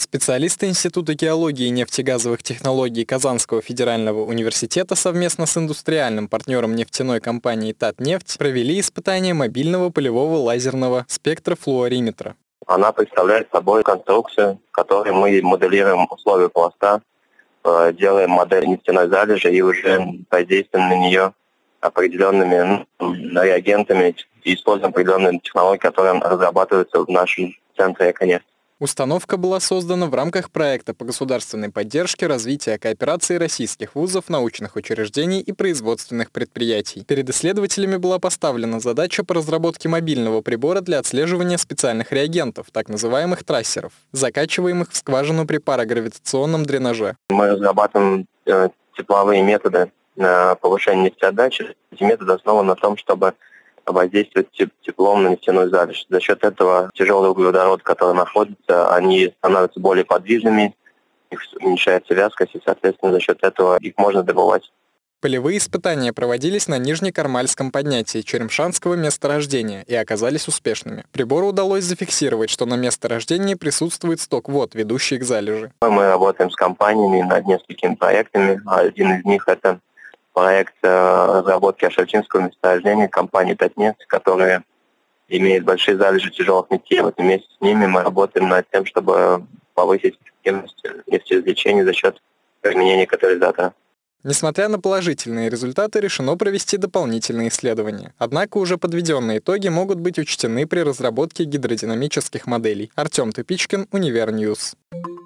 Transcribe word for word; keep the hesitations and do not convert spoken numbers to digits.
Специалисты Института геологии и нефтегазовых технологий Казанского федерального университета совместно с индустриальным партнером нефтяной компании «Татнефть» провели испытание мобильного полевого лазерного спектрофлуориметра. Она представляет собой конструкцию, в которой мы моделируем условия пласта, делаем модель нефтяной залежи и уже воздействуем на нее определенными ну, реагентами и используем определенные технологии, которые разрабатываются в нашем центре «Эконефть». Установка была создана в рамках проекта по государственной поддержке развития кооперации российских вузов, научных учреждений и производственных предприятий. Перед исследователями была поставлена задача по разработке мобильного прибора для отслеживания специальных реагентов, так называемых трассеров, закачиваемых в скважину при парагравитационном дренаже. Мы разрабатываем э, тепловые методы на повышение нефтеотдачи. Эти методы основаны на том, чтобы воздействовать теплом на нефтяную залежь. За счет этого тяжелые углеводороды, которые находятся, они становятся более подвижными, их уменьшается вязкость, и, соответственно, за счет этого их можно добывать. Полевые испытания проводились на Нижнекармальском поднятии Черемшанского месторождения и оказались успешными. Прибору удалось зафиксировать, что на месторождении присутствует сток вод, ведущий к залежи. Мы работаем с компаниями над несколькими проектами. Один из них — это проект разработки Ашевчинского месторождения компании «Татнефть», которая имеет большие залежи тяжелых нефтей. Вот вместе с ними мы работаем над тем, чтобы повысить эффективность нефтеизвлечения за счет применения катализатора. Несмотря на положительные результаты, решено провести дополнительные исследования. Однако уже подведенные итоги могут быть учтены при разработке гидродинамических моделей. Артем Тупичкин, Универньюз.